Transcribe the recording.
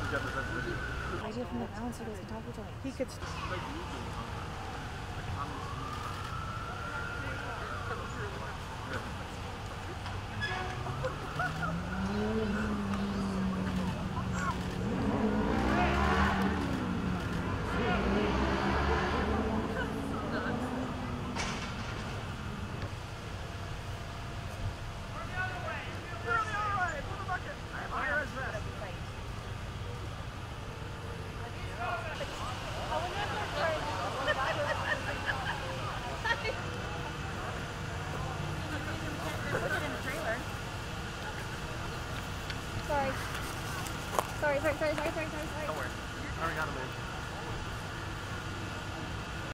Idea from the balance equals guitar for 20. He could.